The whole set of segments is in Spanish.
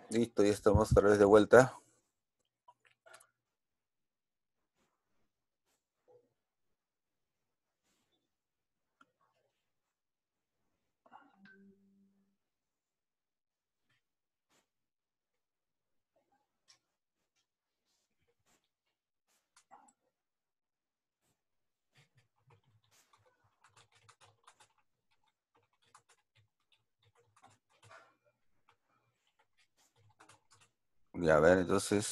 Listo, ya estamos otra vez de vuelta. Ya, a ver, entonces,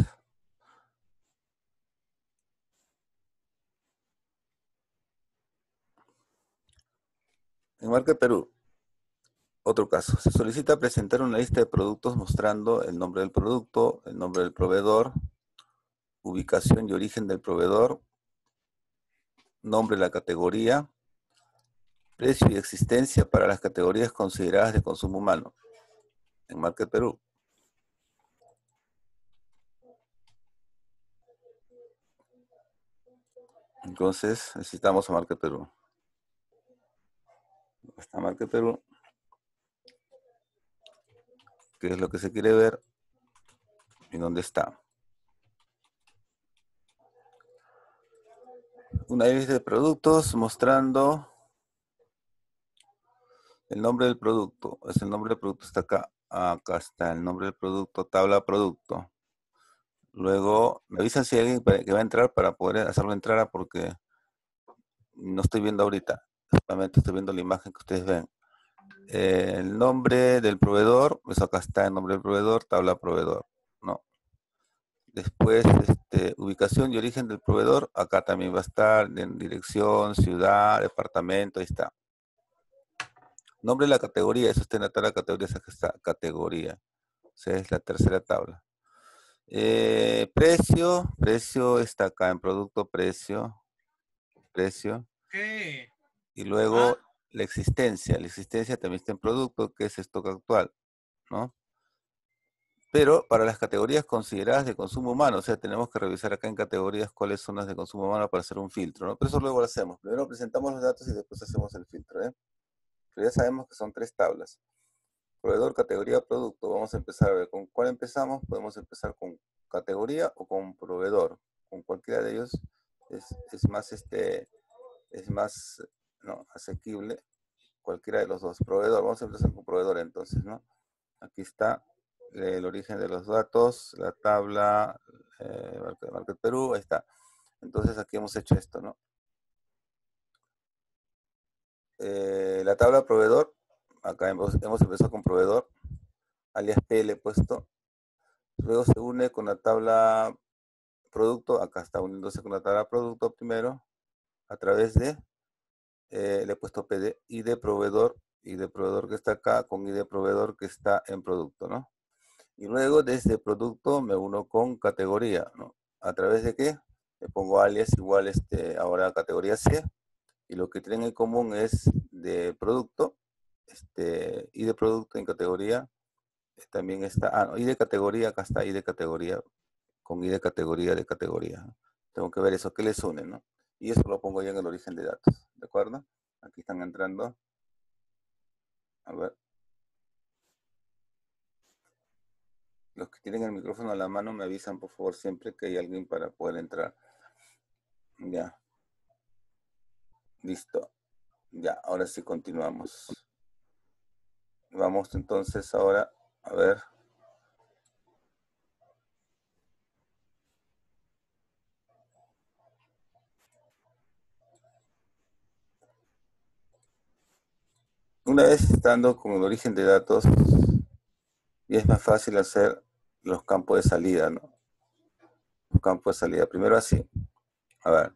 en Market Perú, otro caso. Se solicita presentar una lista de productos mostrando el nombre del producto, el nombre del proveedor, ubicación y origen del proveedor, nombre de la categoría, precio y existencia para las categorías consideradas de consumo humano. En Market Perú. Entonces, necesitamos a Market Perú. Está Market Perú, que es lo que se quiere ver y dónde está. Una lista de productos mostrando el nombre del producto. Es el nombre del producto, está acá. Acá está el nombre del producto, tabla producto. Luego, me avisan si hay alguien que va a entrar para poder hacerlo entrar porque no estoy viendo ahorita. Solamente estoy viendo la imagen que ustedes ven. El nombre del proveedor, pues acá está el nombre del proveedor, tabla proveedor. ¿No? Después, ubicación y origen del proveedor, acá también va a estar en dirección, ciudad, departamento, ahí está. Nombre de la categoría, eso está en la tabla de categorías, acá está, categoría. O sea, es la tercera tabla. Precio está acá en producto, precio. ¿Qué? Y Ah, luego la existencia también está en producto, que es stock actual, ¿no? Pero para las categorías consideradas de consumo humano, o sea, tenemos que revisar acá en categorías cuáles son las de consumo humano para hacer un filtro, ¿no? Pero eso luego lo hacemos. Primero presentamos los datos y después hacemos el filtro, ¿eh? Pero ya sabemos que son tres tablas. Proveedor, categoría, producto. Vamos a empezar a ver con cuál empezamos. Podemos empezar con categoría o con proveedor. Con cualquiera de ellos es más, es más no, asequible. Cualquiera de los dos. Proveedor, vamos a empezar con proveedor entonces, ¿no? Aquí está el origen de los datos, la tabla, Market Perú, ahí está. Entonces aquí hemos hecho esto, ¿no? La tabla proveedor, acá hemos empezado con proveedor, alias P le he puesto. Luego se une con la tabla producto, acá está uniéndose con la tabla producto primero, a través de, le he puesto PD, y de proveedor que está acá, con ID proveedor que está en producto, ¿no? Y luego desde producto me uno con categoría, ¿no? ¿A través de qué? Le pongo alias igual ahora categoría C, y lo que tienen en común es de producto, y de producto en categoría, también está, no, y de categoría, acá está, y de categoría, con I de categoría. ¿No? Tengo que ver eso, ¿qué les une, no? Y eso lo pongo ya en el origen de datos, ¿de acuerdo? Aquí están entrando, a ver, los que tienen el micrófono a la mano me avisan por favor siempre que hay alguien para poder entrar. Ya, listo. Ya, ahora sí continuamos. Vamos entonces ahora a ver. Una vez estando con el origen de datos, ya es más fácil hacer los campos de salida, ¿no? Los campos de salida. Primero así. A ver.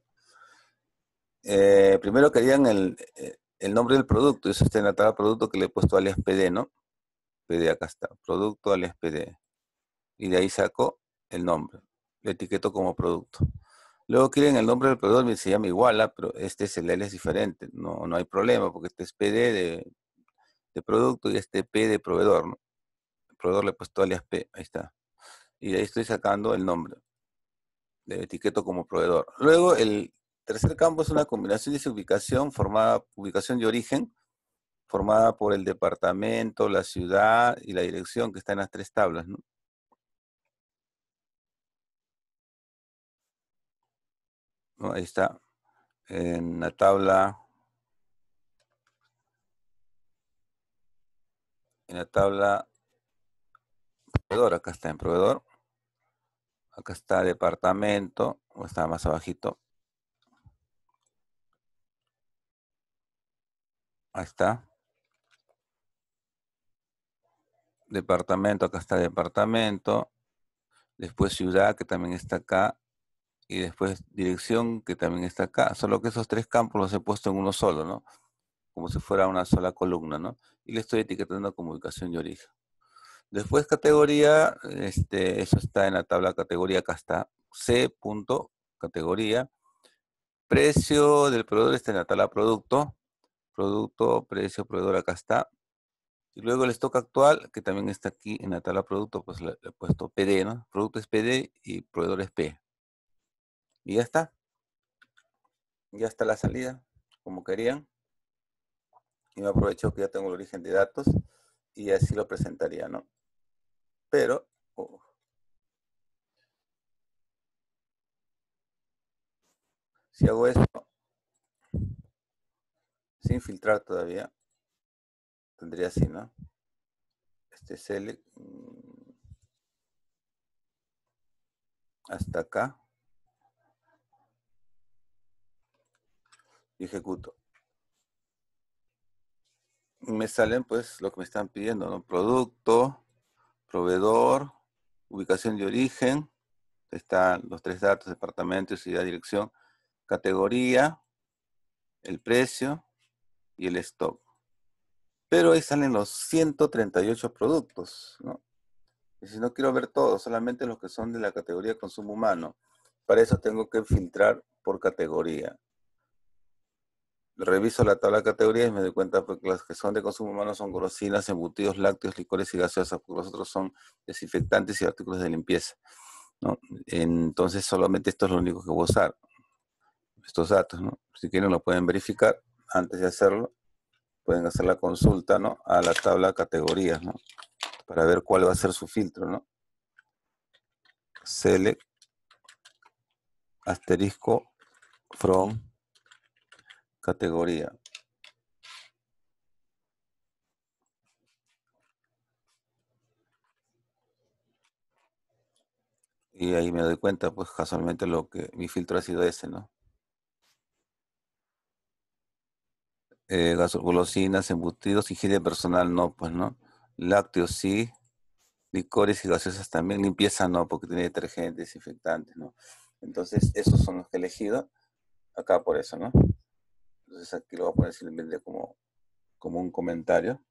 Primero querían el nombre del producto. Eso está en la tabla producto que le he puesto alias PD, ¿no? PD acá está. Producto alias PD. Y de ahí saco el nombre. Le etiqueto como producto. Luego quieren el nombre del proveedor, se llama igual, pero este es el alias diferente. No, no hay problema porque este es PD de producto y este P de proveedor, ¿no? El proveedor le he puesto alias P, ahí está. Y de ahí estoy sacando el nombre. Le etiqueto como proveedor. Luego el tercer campo es una combinación de su ubicación formada ubicación de origen formada por el departamento, la ciudad y la dirección que está en las tres tablas, ¿no? ¿No? Ahí está, en la tabla proveedor, acá está en proveedor, acá está departamento, o está más abajito, ahí está, departamento, acá está departamento, después ciudad, que también está acá, y después dirección, que también está acá, solo que esos tres campos los he puesto en uno solo, ¿no? Como si fuera una sola columna, ¿no? Y le estoy etiquetando como ubicación y origen. Después categoría, eso está en la tabla categoría, acá está, C. Categoría. Precio del proveedor está en la tabla producto, precio, proveedor, acá está. Y luego el stock actual, que también está aquí en la tabla producto, pues le he puesto PD, ¿no? Producto es PD y proveedor es P. Y ya está la salida, como querían. Y me aprovecho que ya tengo el origen de datos y así lo presentaría, ¿no? Pero, si hago esto sin filtrar todavía, tendría así, ¿no? Select hasta acá y ejecuto. Me salen pues lo que me están pidiendo, ¿no? Producto, proveedor, ubicación de origen, están los tres datos, departamento, ciudad, dirección, categoría, el precio y el stock. Pero ahí salen los 138 productos, ¿no? Y si no quiero ver todos, solamente los que son de la categoría consumo humano. Para eso tengo que filtrar por categoría. Reviso la tabla de categorías y me doy cuenta que las que son de consumo humano son golosinas, embutidos, lácteos, licores y gaseosas, porque los otros son desinfectantes y artículos de limpieza, ¿no? Entonces solamente esto es lo único que voy a usar, estos datos, ¿no? Si quieren lo pueden verificar antes de hacerlo, pueden hacer la consulta, ¿no? A la tabla de categorías, ¿no? Para ver cuál va a ser su filtro, ¿no? Select, asterisco, from, categoría. Y ahí me doy cuenta, pues casualmente mi filtro ha sido ese, ¿no? Golosinas, embutidos, higiene personal no, pues, ¿no? Lácteos sí, licores y gaseosas también, limpieza no, porque tiene detergentes, desinfectantes, ¿no? Entonces, esos son los que he elegido acá por eso, ¿no? Entonces aquí lo voy a poner simplemente como un comentario.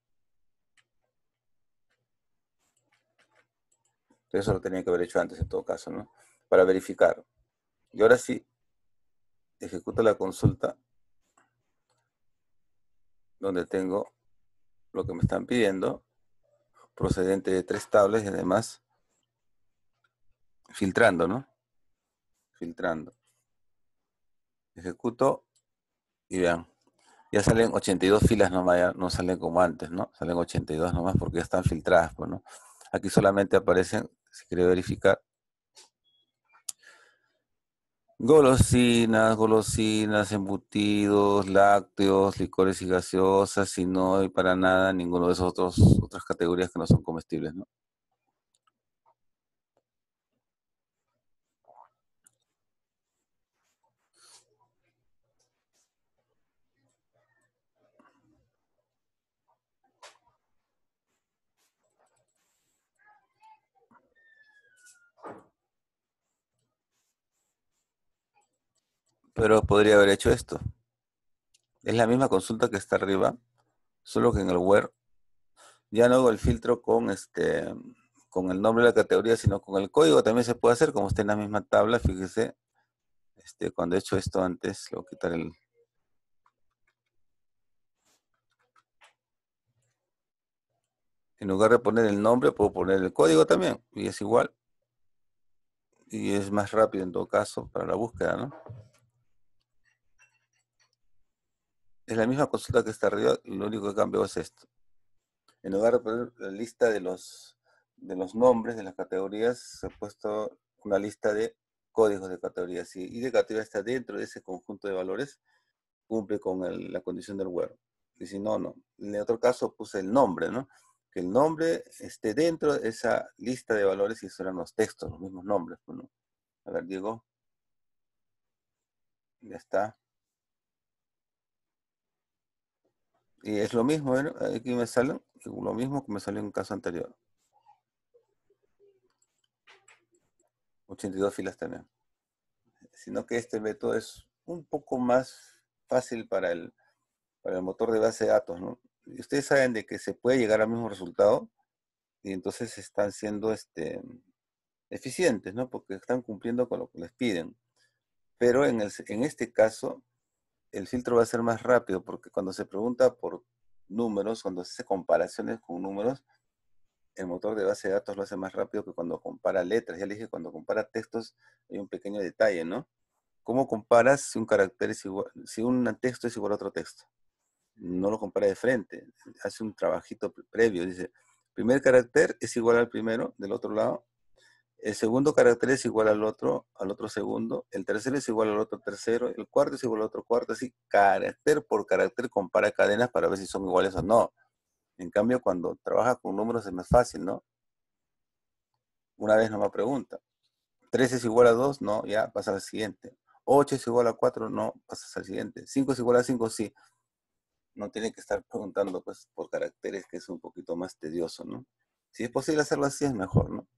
Eso lo tenía que haber hecho antes en todo caso, ¿no? Para verificar. Y ahora sí, ejecuto la consulta donde tengo lo que me están pidiendo, procedente de tres tablas y además filtrando, ¿no? Filtrando. Ejecuto y vean, ya salen 82 filas nomás, ya no salen como antes, ¿no? Salen 82 nomás porque ya están filtradas, pues, ¿no? Aquí solamente aparecen, si quiere verificar, golosinas, embutidos, lácteos, licores y gaseosas, y no hay para nada ninguno de esos otras categorías que no son comestibles, ¿no? Pero podría haber hecho esto. Es la misma consulta que está arriba, solo que en el where ya no hago el filtro con el nombre de la categoría, sino con el código también se puede hacer, como está en la misma tabla, fíjese, cuando he hecho esto antes, lo voy a quitar en lugar de poner el nombre, puedo poner el código también, y es igual, y es más rápido en todo caso para la búsqueda, ¿no? Es la misma consulta que está arriba, lo único que cambió es esto. En lugar de poner la lista de los nombres de las categorías, se ha puesto una lista de códigos de categorías. Si ID de categoría está dentro de ese conjunto de valores, cumple con la condición del where. Y si no, no. En el otro caso puse el nombre, ¿no? Que el nombre esté dentro de esa lista de valores y eso eran los textos, los mismos nombres, ¿no? A ver, Diego. Ya está. Y es lo mismo, ¿no? Aquí me sale lo mismo que me salió en un caso anterior. 82 filas también. Sino que este método es un poco más fácil para el motor de base de datos, ¿no? Y ustedes saben de que se puede llegar al mismo resultado y entonces están siendo eficientes, ¿no? Porque están cumpliendo con lo que les piden. Pero en este caso, el filtro va a ser más rápido porque cuando se pregunta por números, cuando se hace comparaciones con números, el motor de base de datos lo hace más rápido que cuando compara letras. Ya le dije, cuando compara textos hay un pequeño detalle, ¿no? ¿Cómo comparas si un carácter es igual, si un texto es igual a otro texto? No lo compara de frente, hace un trabajito previo, dice, primer carácter es igual al primero del otro lado, el segundo carácter es igual al otro segundo, el tercero es igual al otro tercero, el cuarto es igual al otro cuarto, así carácter por carácter compara cadenas para ver si son iguales o no. En cambio, cuando trabaja con números es más fácil, ¿no? Una vez no me pregunta. 3 es igual a 2, no, ya pasa al siguiente. 8 es igual a 4, no, pasas al siguiente. 5 es igual a 5, sí. No tiene que estar preguntando pues por caracteres, que es un poquito más tedioso, ¿no? Si es posible hacerlo así es mejor, ¿no?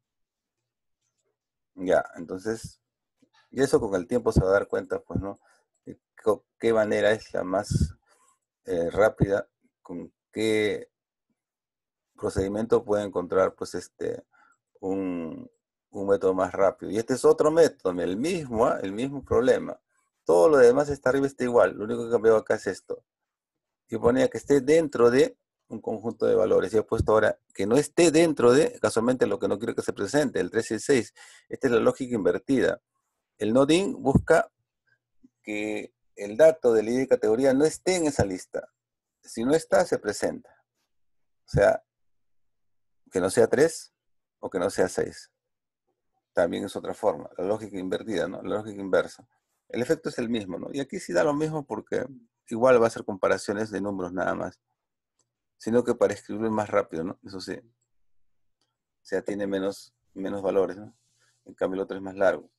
Ya, entonces, y eso con el tiempo se va a dar cuenta, pues, ¿no? ¿Qué manera es la más rápida? ¿Con qué procedimiento puede encontrar, pues, un, un método más rápido? Y este es otro método, el mismo, ¿eh? El mismo problema. Todo lo demás está arriba, está igual. Lo único que cambiado acá es esto. Yo ponía que esté dentro de un conjunto de valores. Y he puesto ahora que no esté dentro de, casualmente lo que no quiero que se presente, el 3 y el 6. Esta es la lógica invertida. El noding busca que el dato de la ID de categoría no esté en esa lista. Si no está, se presenta. O sea, que no sea 3 o que no sea 6. También es otra forma. La lógica invertida, ¿no? La lógica inversa. El efecto es el mismo, ¿no? Y aquí sí da lo mismo porque igual va a hacer comparaciones de números nada más. Sino que para escribirlo más rápido, ¿no? Eso sí. O sea, tiene menos valores, ¿no? En cambio el otro es más largo.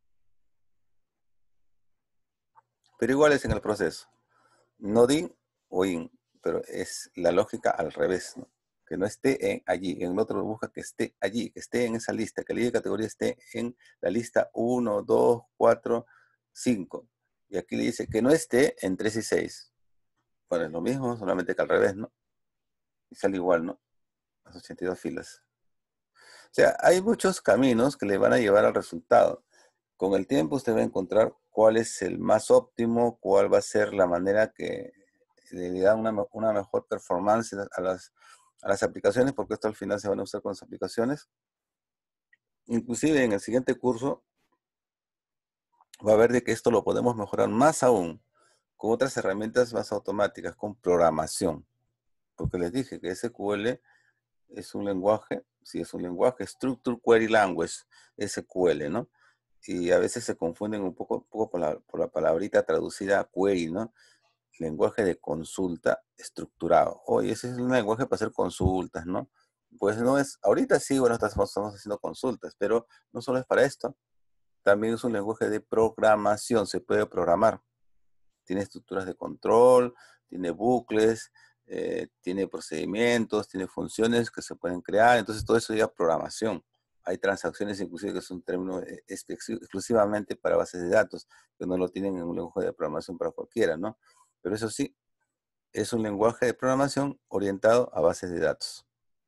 Pero igual es en el proceso. No din o in, pero es la lógica al revés, ¿no? Que no esté allí. En el otro busca que esté allí, que esté en esa lista, que la categoría esté en la lista 1, 2, 4, 5. Y aquí le dice que no esté en 3 y 6. Bueno, es lo mismo, solamente que al revés, ¿no? Y sale igual, ¿no? Las 82 filas. O sea, hay muchos caminos que le van a llevar al resultado. Con el tiempo usted va a encontrar cuál es el más óptimo, cuál va a ser la manera que le da una mejor performance a las aplicaciones, porque esto al final se van a usar con las aplicaciones. Inclusive en el siguiente curso va a ver de que esto lo podemos mejorar más aún con otras herramientas más automáticas, con programación. Porque les dije que SQL es un lenguaje, sí es un lenguaje, Structure Query Language, SQL, ¿no? Y a veces se confunden un poco por la palabrita traducida a query, ¿no? Lenguaje de consulta estructurado. Oye, ese es un lenguaje para hacer consultas, ¿no? Pues no es, ahorita sí, bueno, estamos haciendo consultas, pero no solo es para esto, también es un lenguaje de programación, se puede programar. Tiene estructuras de control, tiene bucles, tiene procedimientos, tiene funciones que se pueden crear, entonces todo eso ya programación. Hay transacciones inclusive que son términos exclusivamente para bases de datos, que no lo tienen en un lenguaje de programación para cualquiera, ¿no? Pero eso sí, es un lenguaje de programación orientado a bases de datos.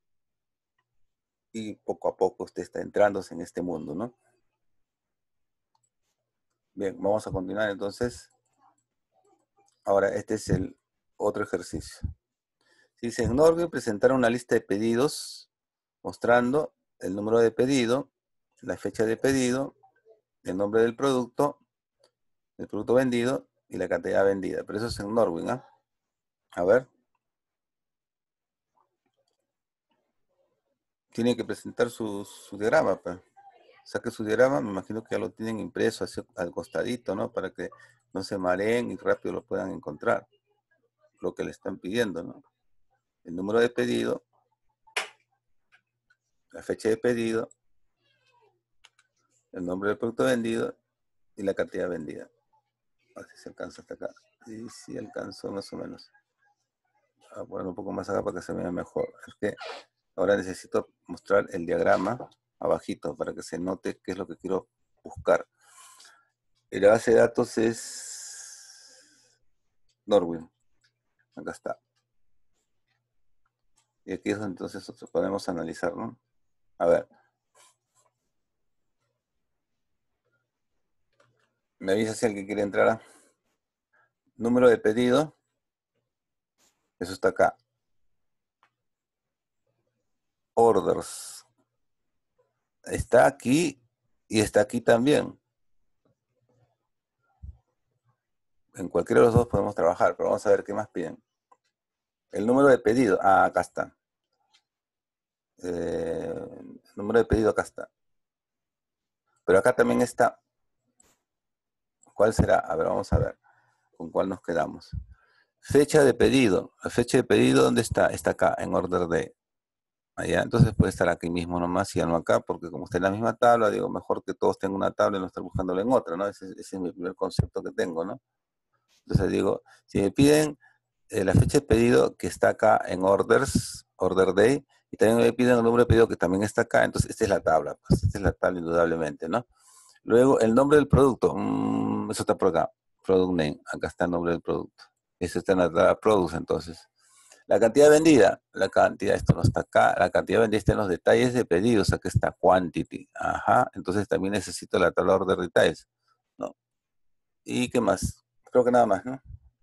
Y poco a poco usted está entrándose en este mundo, ¿no? Bien, vamos a continuar entonces. Ahora, este es el otro ejercicio. Dice, en Norby presentar una lista de pedidos mostrando el número de pedido, la fecha de pedido, el nombre del producto, el producto vendido y la cantidad vendida. Pero eso es en Norwin, ¿ah? A ver, tiene que presentar su diagrama, pues. Saque su diagrama, me imagino que ya lo tienen impreso así al costadito, ¿no? Para que no se mareen y rápido lo puedan encontrar, lo que le están pidiendo, ¿no? El número de pedido, la fecha de pedido, el nombre del producto vendido y la cantidad vendida. A ver si se alcanza hasta acá. Sí, sí alcanzó más o menos. Voy a poner un poco más acá para que se vea mejor. Es que ahora necesito mostrar el diagrama abajito para que se note qué es lo que quiero buscar. Y la base de datos es Norwin. Acá está. Y aquí es donde entonces podemos analizar, ¿no? A ver. Me avisa si alguien quiere entrar a número de pedido. Eso está acá. Orders. Está aquí y está aquí también. En cualquiera de los dos podemos trabajar, pero vamos a ver qué más piden. El número de pedido. Ah, acá está. El número de pedido acá está. Pero acá también está. ¿Cuál será? A ver, vamos a ver con cuál nos quedamos. Fecha de pedido. La fecha de pedido, ¿dónde está? Está acá, en order de allá. Entonces puede estar aquí mismo nomás y ya no acá, porque como está en la misma tabla, digo, mejor que todos tengan una tabla y no estar buscándolo en otra, ¿no? Ese es mi primer concepto que tengo, ¿no? Entonces digo, si me piden la fecha de pedido que está acá en orders, order day, y también me piden el número de pedido que también está acá, entonces esta es la tabla, pues esta es la tabla indudablemente, ¿no? Luego, el nombre del producto, eso está por acá, product name, acá está el nombre del producto. Eso está en la tabla products, entonces. La cantidad vendida, la cantidad, esto no está acá, la cantidad vendida está en los detalles de pedidos, acá está quantity, ajá, entonces también necesito la tabla order details, ¿no? ¿Y qué más? Creo que nada más, ¿no?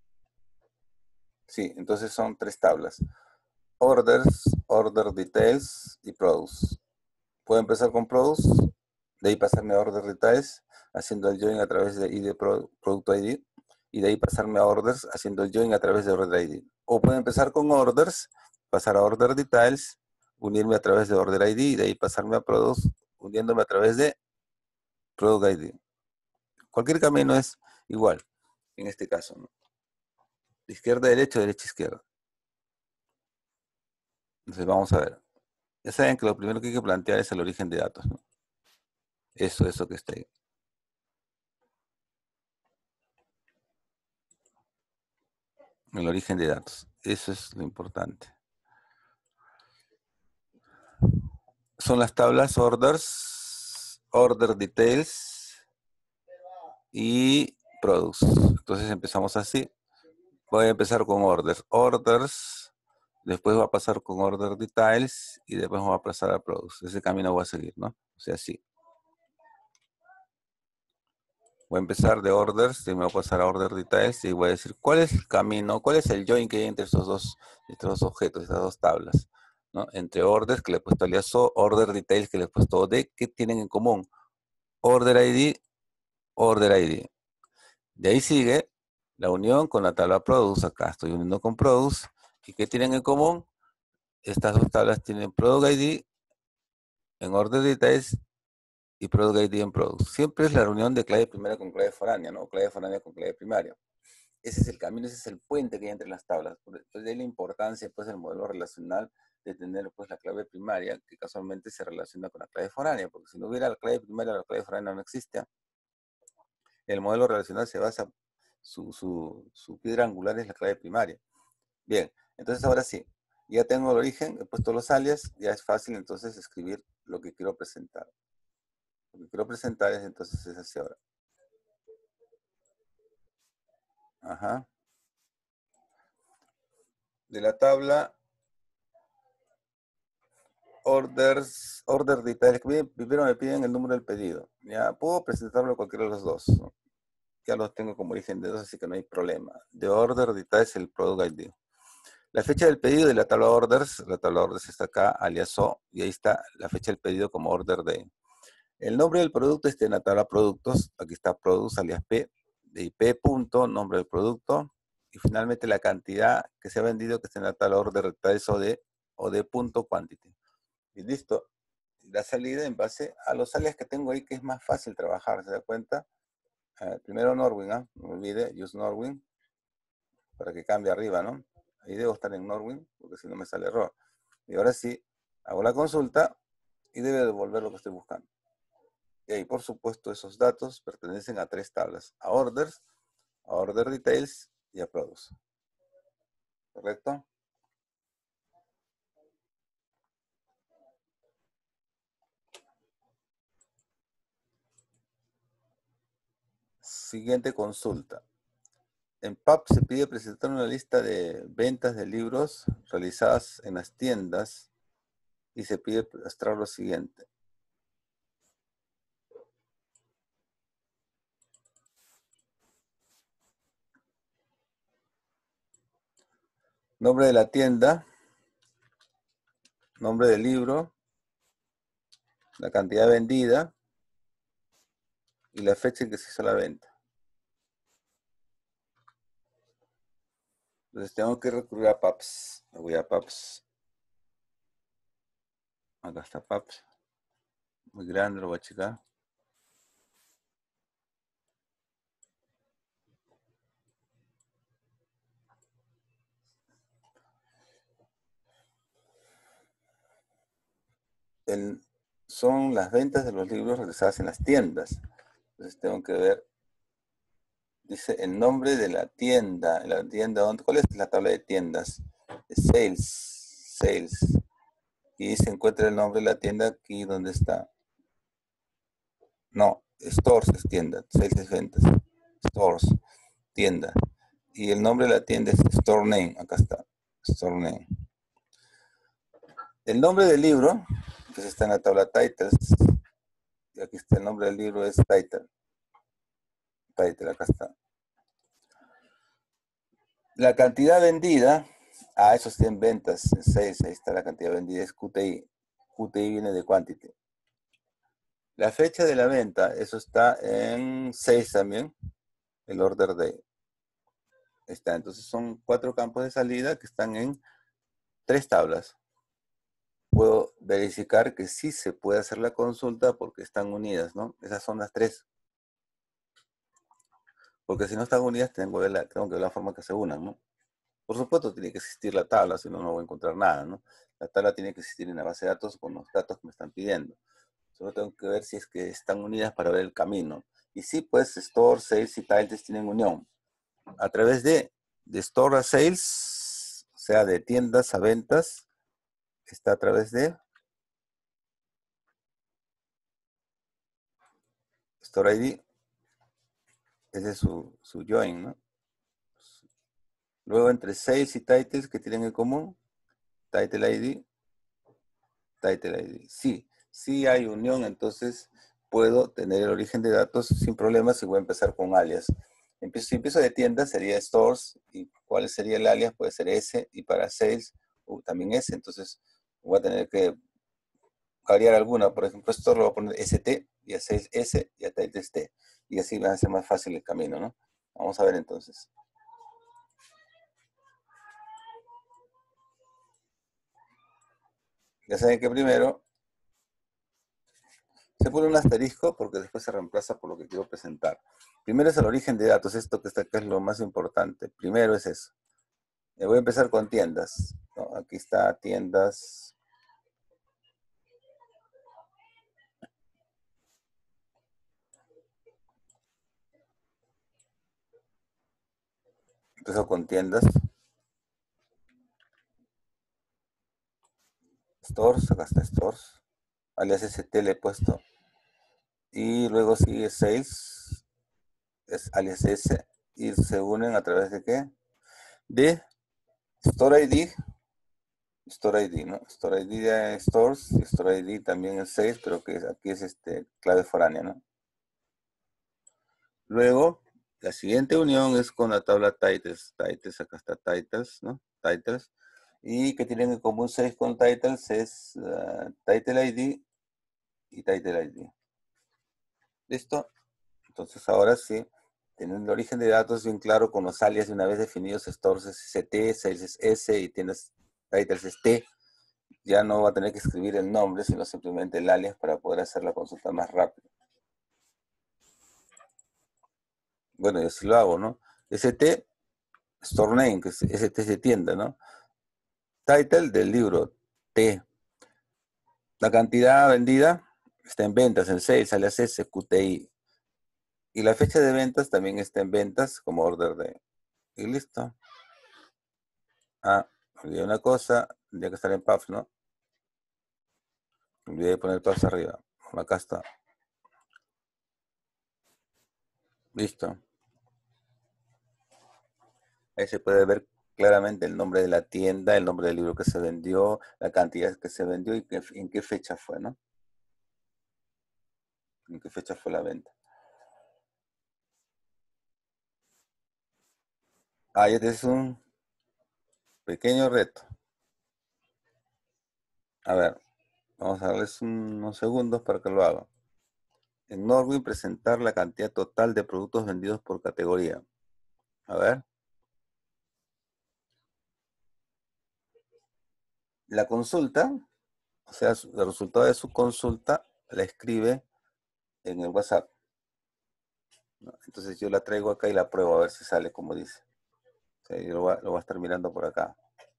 Sí, entonces son tres tablas. Orders, order details y products. Puedo empezar con products, de ahí pasarme a order details, haciendo el join a través de ID producto ID, y de ahí pasarme a orders, haciendo el join a través de order ID. O puedo empezar con orders, pasar a order details, unirme a través de order ID, y de ahí pasarme a products, uniéndome a través de product ID. Cualquier camino es igual, en este caso, ¿no? De izquierda a derecha, derecha a izquierda. Entonces vamos a ver. Ya saben que lo primero que hay que plantear es el origen de datos, ¿no? Eso que está ahí. El origen de datos. Eso es lo importante. Son las tablas orders, order details y products. Entonces empezamos así. Voy a empezar con orders. Orders, después voy a pasar con order details y después voy a pasar a products. Ese camino voy a seguir, ¿no? O sea, así. Voy a empezar de orders, y me voy a pasar a order details y voy a decir cuál es el camino, cuál es el join que hay entre estos dos objetos, estas dos tablas, ¿no? Entre orders, que le he puesto aliaso, order details, que le he puesto de, ¿qué tienen en común? Order ID, order ID. De ahí sigue la unión con la tabla products, acá estoy uniendo con products, ¿y qué tienen en común? Estas dos tablas tienen product ID en order details y product ID en products. Siempre es la reunión de clave primaria con clave foránea, ¿no? Clave foránea con clave primaria. Ese es el camino, ese es el puente que hay entre las tablas. Pues de ahí la importancia pues, del modelo relacional de tener pues, la clave primaria, que casualmente se relaciona con la clave foránea, porque si no hubiera la clave primaria, la clave foránea no existe. El modelo relacional se basa, su piedra angular es la clave primaria. Bien, entonces ahora sí, ya tengo el origen, he puesto los alias, ya es fácil entonces escribir lo que quiero presentar. Lo que quiero presentar es entonces es así ahora. Ajá. De la tabla orders, order details. Primero me piden el número del pedido. Ya puedo presentarlo cualquiera de los dos, ¿no? Ya los tengo como origen de dos, así que no hay problema. De order details el product ID. La fecha del pedido de la tabla orders está acá, alias O, y ahí está la fecha del pedido como order day. El nombre del producto está en la tabla productos, aquí está products alias P, de IP punto, nombre del producto, y finalmente la cantidad que se ha vendido que está en la tabla order de titles o de punto quantity. Y listo. La salida en base a los alias que tengo ahí, que es más fácil trabajar, ¿se da cuenta? Primero Norwin, no me olvide, use Norwin, para que cambie arriba, ¿no? Ahí debo estar en Norwin, porque si no me sale error. Y ahora sí, hago la consulta y debe devolver lo que estoy buscando. Y ahí, por supuesto, esos datos pertenecen a 3 tablas, a orders, a order details y a products. ¿Correcto? Siguiente consulta. En PAP se pide presentar una lista de ventas de libros realizadas en las tiendas y se pide mostrar lo siguiente. Nombre de la tienda, nombre del libro, la cantidad vendida y la fecha en que se hizo la venta. Entonces tengo que recurrir a PAPS. Me voy a PAPS. Acá está PAPS. Muy grande, lo voy a checar. Son las ventas de los libros realizadas en las tiendas. Entonces tengo que ver, dice el nombre de la tienda. ¿Cuál es la tabla de tiendas? Sales. Y se encuentra el nombre de la tienda aquí donde está. No, stores es tienda, sales es ventas. Stores, tienda. Y el nombre de la tienda es Store Name, acá está. Store Name. El nombre del libro, que está en la tabla Titles, y aquí está el nombre del libro, es Title. Title, acá está. La cantidad vendida, eso está en ventas, en sales, ahí está la cantidad vendida, es QTI. QTI viene de quantity. La fecha de la venta, eso está en sales también, el order day. Está, entonces son 4 campos de salida que están en 3 tablas. Puedo verificar que sí se puede hacer la consulta porque están unidas, ¿no? Esas son las 3. Porque si no están unidas, tengo que ver la forma que se unan, ¿no? Por supuesto, tiene que existir la tabla, si no, no voy a encontrar nada, ¿no? La tabla tiene que existir en la base de datos con los datos que me están pidiendo. Solo tengo que ver si es que están unidas para ver el camino. Y sí, pues, Store, Sales y Titles tienen unión. A través de Store a Sales, o sea, de tiendas a ventas, está a través de Store ID. Ese es su join, ¿no? Luego, entre Sales y Titles, ¿qué tienen en común? Title ID, Title ID. Sí hay unión, entonces puedo tener el origen de datos sin problemas y voy a empezar con alias. Si empiezo de tienda sería stores, y cuál sería el alias, puede ser S, y para sales también S, entonces voy a tener que variar alguna, por ejemplo, store lo voy a poner ST, y a sales S, y a titles T, y así va a ser más fácil el camino, ¿no? Vamos a ver entonces. Ya saben que primero se pone un asterisco porque después se reemplaza por lo que quiero presentar. Primero es el origen de datos, esto que está acá es lo más importante. Primero es eso. Voy a empezar con tiendas, ¿no? Aquí está tiendas. Empiezo con tiendas. Stores, acá está stores. Alias ST le he puesto. Y luego sigue sales, es alias S. Y se unen a través de ¿qué? De Store ID. Store ID, ¿no? Store ID de stores, y Store ID también es 6, pero que aquí es clave foránea, ¿no? Luego, la siguiente unión es con la tabla titles. Titles, acá está titles, ¿no? Titles. Y que tienen en común 6 con titles es title ID y title ID. ¿Listo? Entonces ahora sí, Teniendo el origen de datos bien claro con los alias de una vez definidos, stores ST, sales S y tienes titles ST, ya no va a tener que escribir el nombre, sino simplemente el alias para poder hacer la consulta más rápido. Bueno, yo sí lo hago, ¿no? ST, store name, que es ST es de tienda, ¿no? Title del libro, T. La cantidad vendida está en ventas, en sales, alias S, QTI. Y la fecha de ventas también está en ventas como order de... Y listo. Ah, olvidé una cosa, tendría que estar en PAF, ¿no? Olvidé poner PAF arriba. Acá está. Listo. Ahí se puede ver claramente el nombre de la tienda, el nombre del libro que se vendió, la cantidad que se vendió y en qué fecha fue, ¿no? En qué fecha fue la venta. Ah, este es un pequeño reto. A ver, vamos a darles unos segundos para que lo hagan. En Norwin presentar la cantidad total de productos vendidos por categoría. A ver. La consulta, o sea, el resultado de su consulta la escribe en el WhatsApp, ¿no? Entonces yo la traigo acá y la pruebo a ver si sale como dice. O sea, yo lo voy a estar mirando por acá.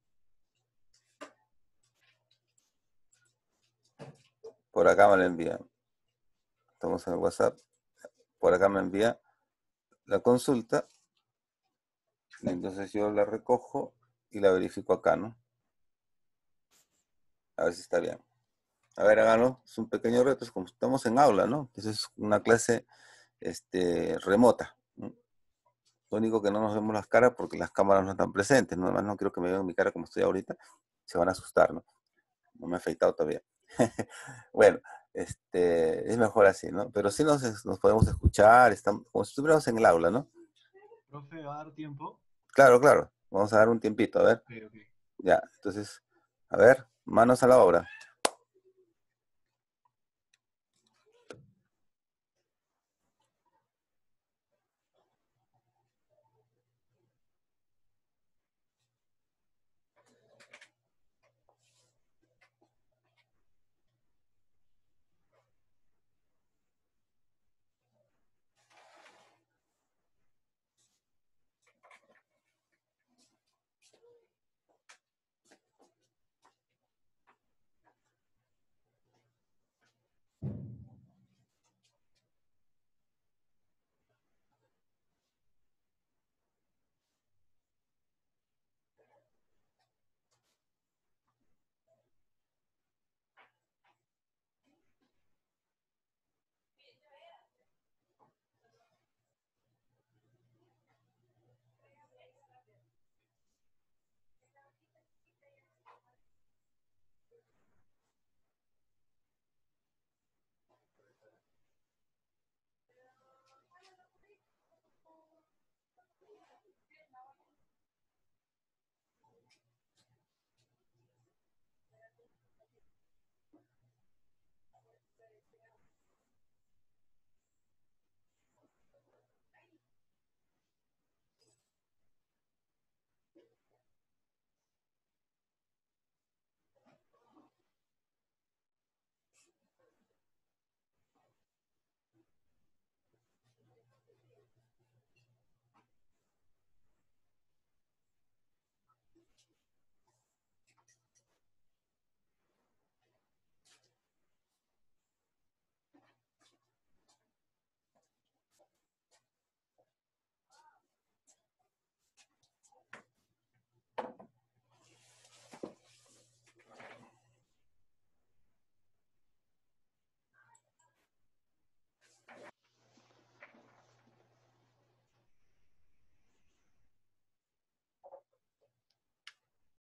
Por acá me lo envía. Estamos en el WhatsApp. Por acá me envía la consulta. Y entonces yo la recojo y la verifico acá, ¿no? A ver si está bien. A ver, háganlo. Es un pequeño reto. Es como estamos en aula, ¿no? Entonces es una clase remota, ¿no? Lo único que no nos vemos las caras porque las cámaras no están presentes, ¿no? Además no quiero que me vean mi cara como estoy ahorita. Se van a asustar, ¿no? No me he afeitado todavía. Bueno, es mejor así, ¿no? Pero sí nos podemos escuchar, estamos, como si estuviéramos en el aula, ¿no? Profe, ¿va a dar tiempo? Claro, claro. Vamos a dar un tiempito, a ver. Ok, ok. Ya, entonces, a ver, manos a la obra.